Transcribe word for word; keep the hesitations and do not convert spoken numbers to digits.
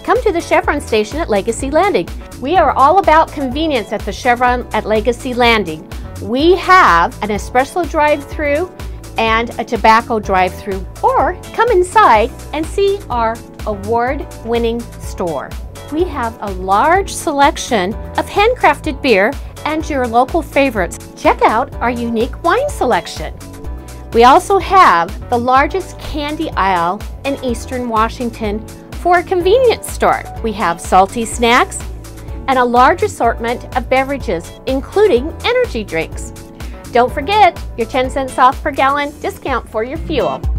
come to the Chevron station at Legacy Landing. We are all about convenience at the Chevron at Legacy Landing. We have an espresso drive-thru and a tobacco drive-thru, or come inside and see our award-winning store. We have a large selection of handcrafted beer and your local favorites. Check out our unique wine selection. We also have the largest candy aisle in Eastern Washington for a convenience store. We have salty snacks and a large assortment of beverages, including energy drinks. Don't forget your ten cents off per gallon discount for your fuel.